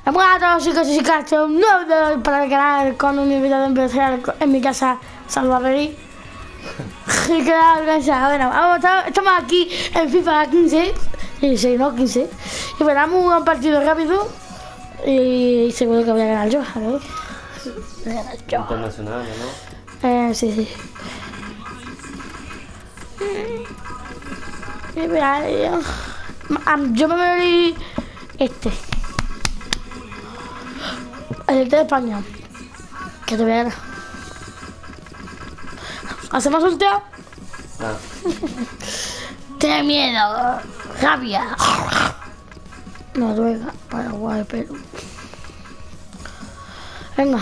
Hola a todos chicos y chicas, un nuevo video para el canal con un invitado especial en mi casa, Salvadori. Y que organizada. Bueno, estamos aquí en FIFA 15, 16, no 15. Y veremos un partido rápido y seguro que voy a ganar yo, a ver. Voy a ganar yo. Internacional, ¿no? Sí, sí. Y mira, yo me voy este. El de España. Que te vean. ¿Hacemos un teo? Ah. Tiene miedo. Rabia. Noruega, Paraguay, Perú. Venga.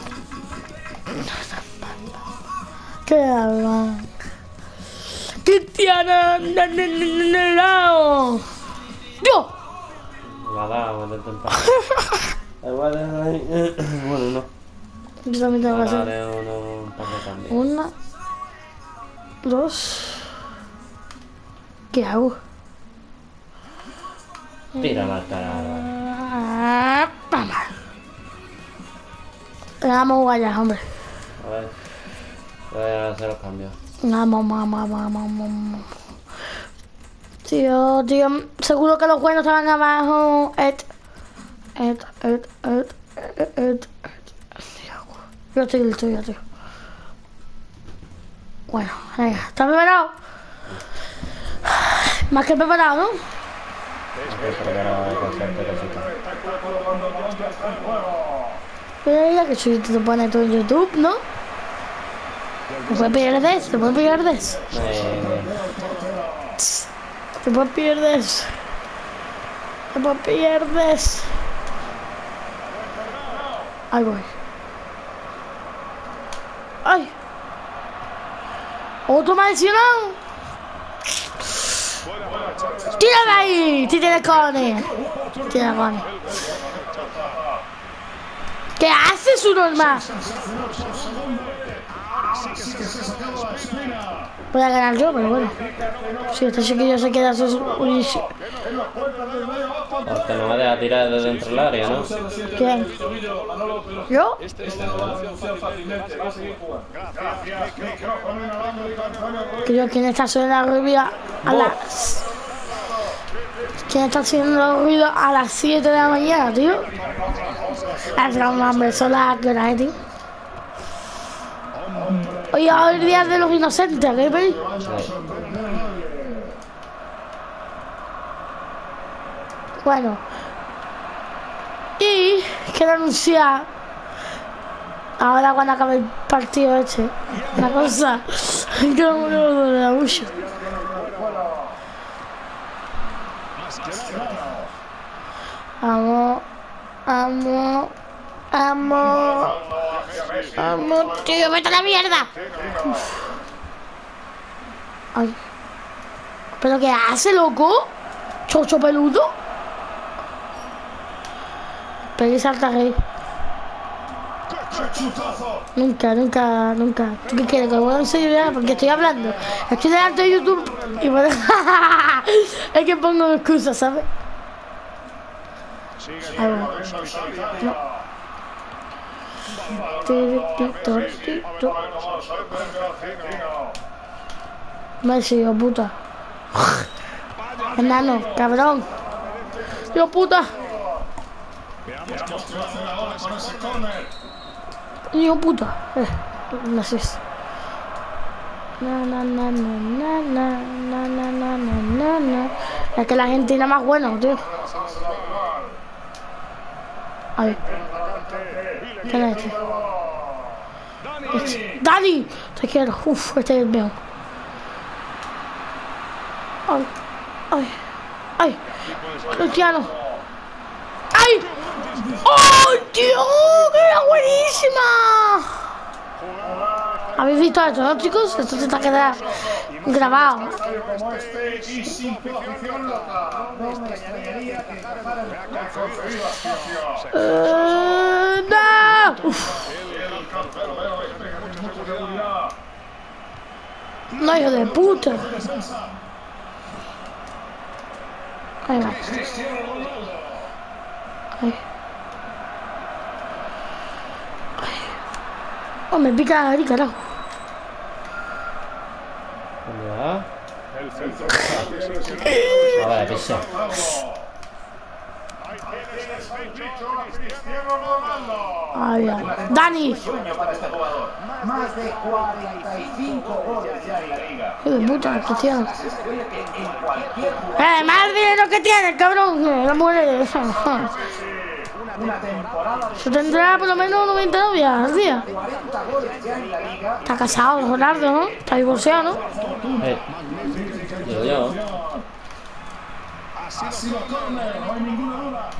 ¿Qué hablan? Cristiano Ronaldo. ¡Yo! La dama del temprano. Bueno, no. Yo también tengo que hacer. Haré un par de cambios. Una, dos. ¿Qué hago? Tira la cara. Vamos. Vamos a jugar ya, hombre. A ver. Voy a hacer los cambios. Vamos. Tío, seguro que los buenos estaban abajo. Yo estoy listo, ya, tío. Bueno, venga, ¿estás preparado? Más que preparado, ¿no? Mira que si te pones todo en YouTube, ¿no? Te puedes pillar de eso, te puedes pillar de eso. Te puedes pillar de eso. Te puedes pillar de eso. Ahí voy. ¡Ay! ¡Otro maldicionado! ¡Tírame ahí! ¡Tírame Cone! ¡Tírame Cone! ¿Qué haces, su normal? Voy a ganar yo, pero bueno. Si este chiquillo se queda unísimo. Porque no me deja tirar desde dentro del área, ¿no? ¿Quién? ¿Yo? ¿Quién está haciendo ruido a las... ¿Quién está haciendo ruido a las 7 de la mañana, tío? Hombre, son las que hora, tío. Hoy es el día de los inocentes, ¿qué veis? Bueno. Y quiero anunciar, ahora cuando acabe el partido este, una cosa que no me duele mucho. Vamos, tío, vete a la mierda. Ay. ¿Pero qué hace, loco? Chocho peludo. Pero y salta rey. Nunca. ¿Tú qué quieres? Que lo voy a enseñar porque estoy hablando. Estoy delante de YouTube y bueno, es que pongo excusas, ¿sabes? Ahí va. Messi, hijo puta. Enano, cabrón. Hijo puta. Hijo puta. No sé. Es que la Argentina es más buena, tío. A ver. ¿Quién es este? ¡Dani! Te quiero. Uf, este es el mejor. ¡Ay! Cristiano. ¡Ay! ¡Oh, tío! ¡Que era buenísima! ¿Habéis visto esto, no, chicos? Esto se está quedando grabado. ¡No! Uf. No, hijo de puta. Ahí va. Ay. Oh, me pica la nariz, carajo. ¿Dónde va? A ver, pisa. Ay, ay. Dani. Más de 45 goles ya en la liga. Hijo de puta, Cristiano. En cualquier Más dinero que tiene, cabrón. La mujer. una temporada Se tendrá por lo menos 90 novias al día. de 40 goles ya en la liga. Está casado, Ronaldo, ¿no? Está divorciado, ¿no? Digo yo. Ha sido córner, no hay ninguna duda.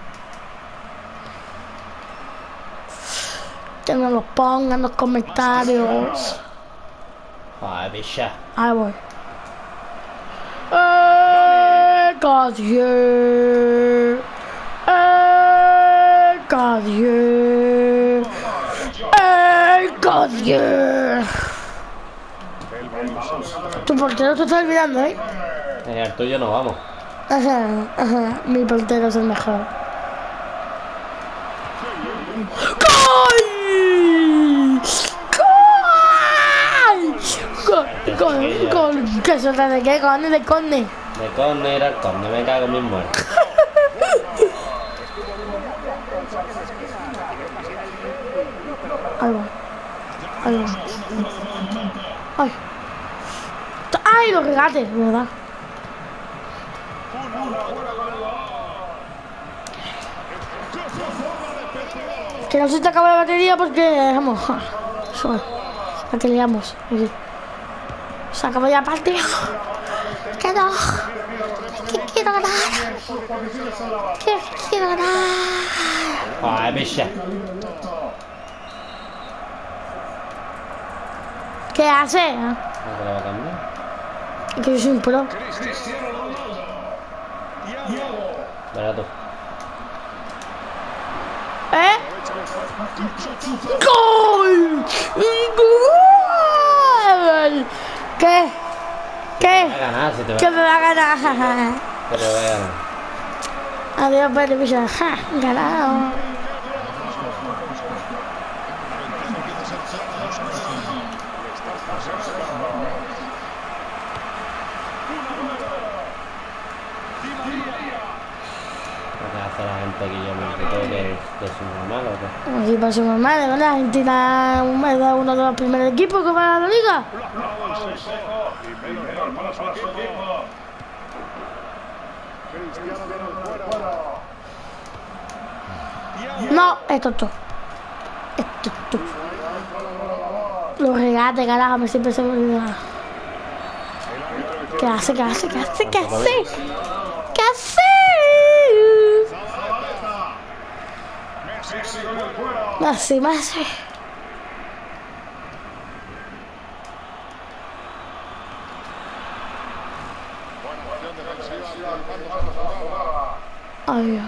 Que nos los pongan en los comentarios. Joder, pisa. Ahí voy. Cadieux. Cadieux. Cadieux. Tu portero te está olvidando, ¿eh? El tuyo no vamos. Ajá, ajá. Mi portero es el mejor. ¡Gol! ¡Gol! ¡Gol! ¡Gol! ¿Qué suelta de qué? ¿Córner? ¿De córner? De córner al córner, me cago en mis muertos. Ahí va. Ahí va. Ay. Ay, los regates, ¿verdad? Que no se te acaba la batería porque, vamos, sube, a que leamos. Se acabó ya el partido. Que no. Que quiero ganar. Que quiero ganar. Joder, pisa. ¿Qué hace? ¿No te lo va a cambiar? Que yo soy un pro. Verá tú. ¿Eh? ¡Gol! ¡Gol! ¿Qué? ¿Qué? Va a ganar, si te va ¿Qué me va a ganar? Pero voy a ganar. Adiós, Pedro Pisa. ¡Ja! Ganado. ¿Qué hace la gente aquí? Yo me quito que es normal o qué. Aquí pasó normal, de verdad. Argentina es uno de los primeros equipos que va a la liga. No, esto es todo. Esto es todo. Los regates, carajo, me siempre se me olvida. ¿Qué hace? ¿Qué hace? ¿Qué hace? ¿Qué hace? ¿Qué hace? Así me hace. Ay, Dios.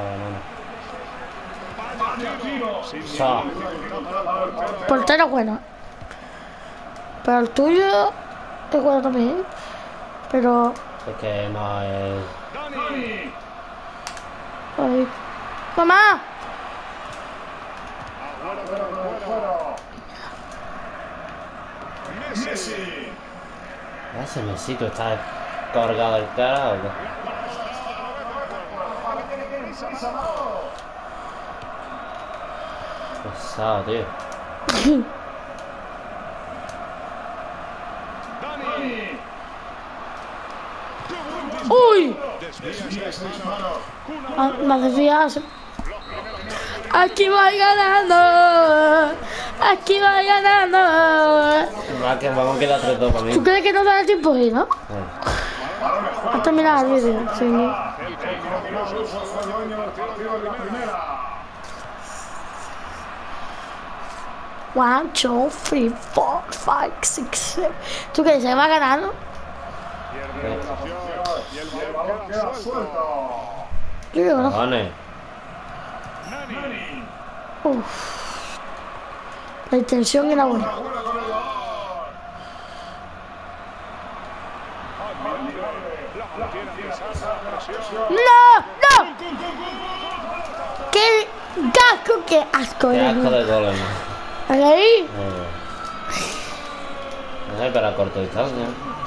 Sa. Portero bueno. Pero el tuyo es bueno también. Pero. Es que no es. Ay. ¡Mamá! Ese mesito está cargado el cara o qué. Pesado, tío. ¡Uy! Más desviadas. Aquí voy ganando. Aquí voy ganando. Va que vamos a quedar 3-2 para mí. ¿Tú crees que no da el tiempo ahí, no? Has terminado el vídeo. Sí. 1, 2, 3, 4, 5, 6, 7. ¿Tú qué dices? ¿Va a ganar, no? Yo digo, ¿no? Cojones. Uf. La intención era buena. ¡No! ¡No! ¡Qué asco! ¡Qué asco! Qué eres, asco ¿no? de goles, ¿no? ¿Ahí? Pero a corta distancia.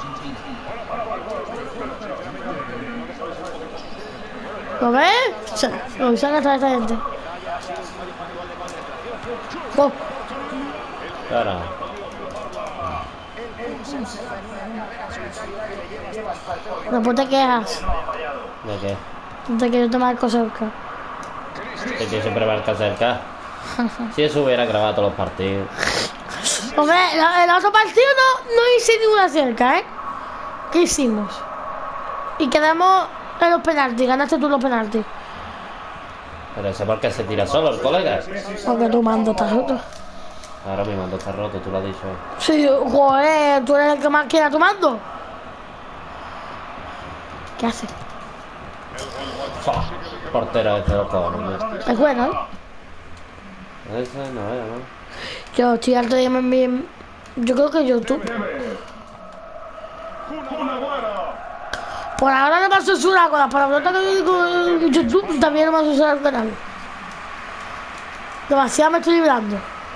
¿Lo ves? Lo usan atrás de esta gente. Oh, Claro. después te quejas. ¿De qué? No te quiero tomar cosas cerca. Que tío siempre va a cerca. Si eso hubiera grabado todos los partidos. Hombre, el otro partido no hice ninguna cerca, ¿eh? ¿Qué hicimos? Y quedamos en los penaltis. Ganaste tú los penaltis. Pero ese por qué se tira solo el colega. Porque tu mando está roto. Ahora mi mando está roto, tú lo has dicho. Sí, joder, tú eres el que más quiere tu mando. ¿Qué haces? Portero este los cojones. Es bueno, ¿eh? Ese no era, ¿no? Yo estoy harto de llamarme bien. Yo creo que YouTube. Por ahora no me ha censurado con las palabrotas que yo digo en YouTube, también no me ha censurado el canal. Demasiado me estoy librando.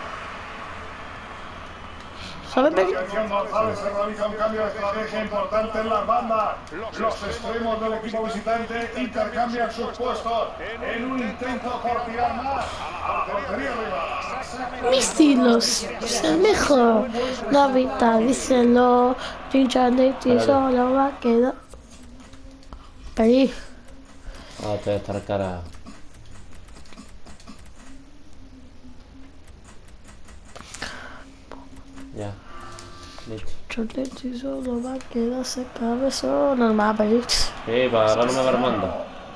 ¿Sabes, Peri? Atención, González, se realiza un cambio de estrategia importante en las bandas. Los extremos del equipo visitante intercambian sus puestos en un intento por tirar más a la portería rival. Mis hilos, es el mejor. Novita, díselo. Chincha de ti solo va a quedar. Peri. Ah, te voy a estar cara. Ya. Listo. Choletti solo va a quedarse cabezón. Normal, Peri. Sí, pues ahora no me va armando.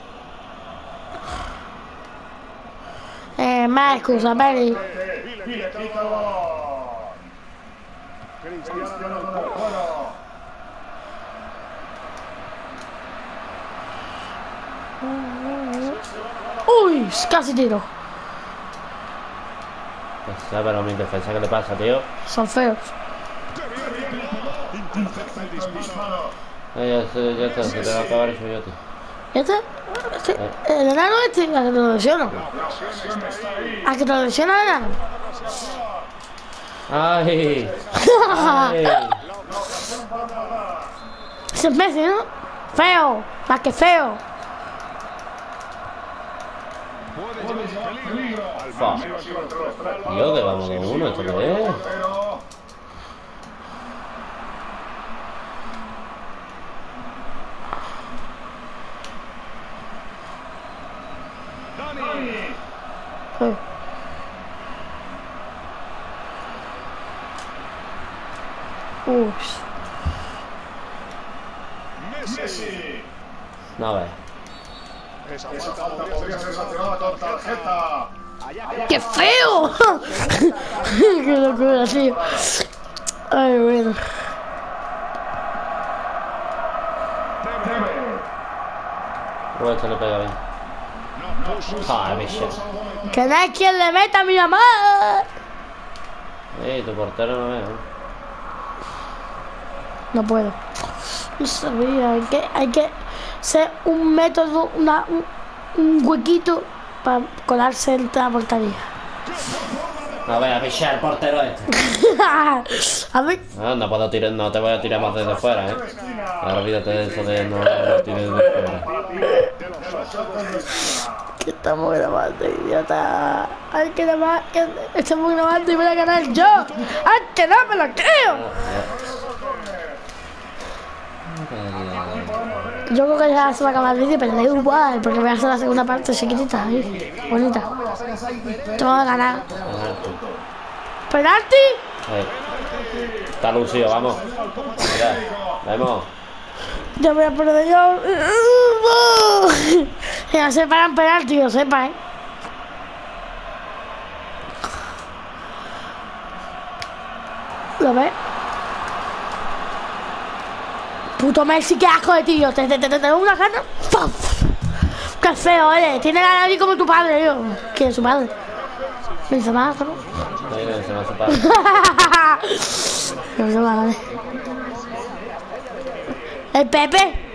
Más excusa, Peri. Pide pítalo. Cristiano con el juego. Uy, casi tiro. Ya, pero mi defensa, ¿qué le pasa, tío? Son feos. Ya está, se te va a acabar el choyote. El enano este, a que te lo lesiono. A que te lo lesiona el enano. ¡Ay! ¡Ay! Ese es Messi, ¿no? Feo, más que feo. Fa. Tío, que vamos de uno, ¿esto qué es? Sí. Uff. Messi. No, a ver. Esa falta podría ser sancionada con tarjeta. ¡Qué feo! ¡Qué locura, tío! Ay, bueno. Roberto le pega bien. Joder, bicho. Que no hay quien le meta a mi mamá. Tu portero no veo. No puedo. No sabía. Hay que ser un método, un huequito para colarse entre la portería. A ver, a pichar el portero este. A ver. No puedo tirar, no te voy a tirar más desde fuera, Ahora olvídate de eso de no tirar desde fuera. Que estamos grabando, idiota. Hay que grabar, que estamos grabando y voy a ganar yo. ¡Ay, que no me lo creo! Yo creo que ya se va a acabar el vídeo, pero da igual, porque voy a hacer la segunda parte chiquitita, bonita. Tengo que ganar. ¿Penalti? Está lucido, vamos. Mira, vamos. Ya voy a perder yo. Ya se paran penalti, lo sepa, ¿Lo ves? Puto Messi, qué asco de tío. Te tengo una gana. ¡Puf! Qué feo, tiene la nariz como tu padre, yo. ¿Quién es su padre? Benzema, ¿no? Ahí Benzema su padre. Benzema, vale. El Pepe.